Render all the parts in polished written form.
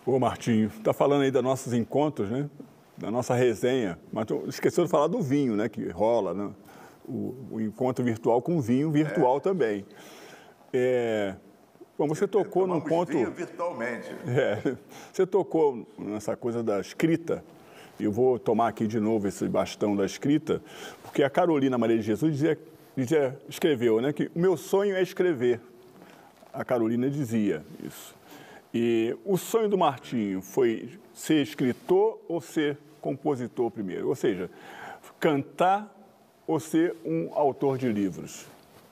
Ô Martinho, está falando aí dos nossos encontros, né? Da nossa resenha, mas esqueceu de falar do vinho, né? Que rola, né? O encontro virtual com vinho virtual também. Bom, você tocou num ponto... vinho virtualmente. Você tocou nessa coisa da escrita. Eu vou tomar aqui de novo esse bastão da escrita, porque a Carolina Maria de Jesus escreveu, né? Que o meu sonho é escrever. A Carolina dizia isso. E o sonho do Martinho foi ser escritor ou ser compositor primeiro? Ou seja, cantar ou ser um autor de livros?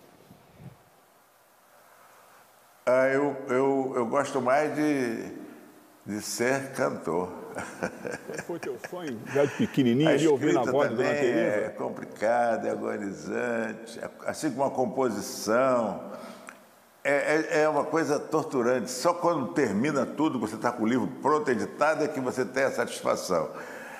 Eu gosto mais de ser cantor. Foi teu sonho, já de pequenininho, ali ouvindo a voz da Dona Teresa? É complicado, é agonizante, assim como a composição. É uma coisa torturante. Só quando termina tudo, você está com o livro pronto, editado, é que você tem a satisfação.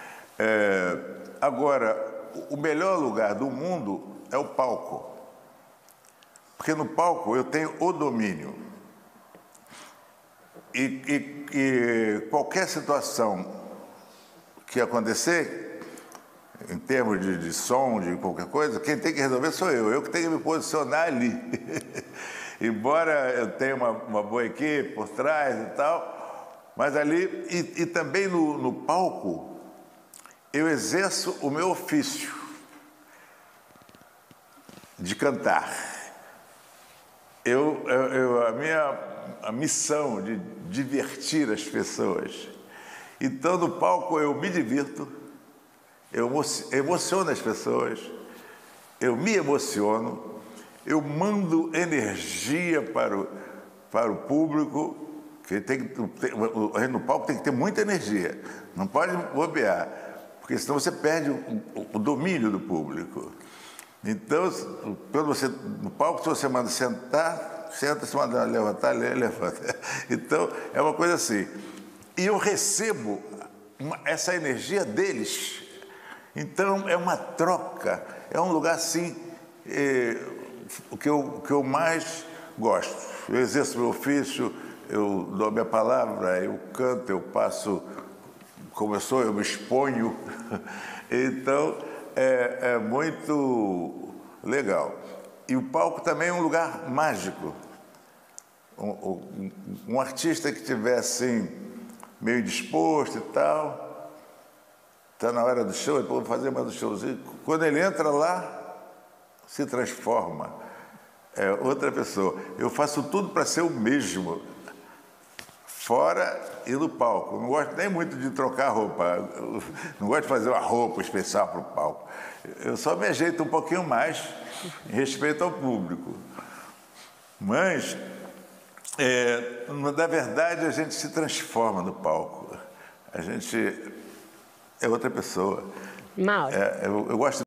Agora, o melhor lugar do mundo é o palco. Porque no palco eu tenho o domínio. E qualquer situação que acontecer, em termos de som, de qualquer coisa, quem tem que resolver sou eu. Eu que tenho que me posicionar ali. Embora eu tenha uma boa equipe por trás e tal, mas ali, e também no palco, eu exerço o meu ofício de cantar. A missão de divertir as pessoas. Então, no palco, eu me divirto, eu emociono as pessoas, eu me emociono, eu mando energia para o público, que no palco tem que ter muita energia, não pode bobear, porque senão você perde o domínio do público. Então, no palco, se você manda sentar, senta, se manda levantar, levanta. Então, é uma coisa assim. E eu recebo essa energia deles. Então, é uma troca, é um lugar assim... O que eu mais gosto. Eu exerço meu ofício, eu dou minha palavra, eu canto, eu passo como eu sou, eu me exponho. Então, é muito legal. E o palco também é um lugar mágico. Um artista que estiver assim, meio disposto e tal, está na hora do show, depois vou fazer mais um showzinho. Quando ele entra lá, se transforma, é outra pessoa. Eu faço tudo para ser o mesmo, fora e no palco. Não gosto nem muito de trocar roupa, não gosto de fazer uma roupa especial para o palco. Eu só me ajeito um pouquinho mais em respeito ao público. Mas, na verdade, a gente se transforma no palco. A gente é outra pessoa. Mauro. Eu gosto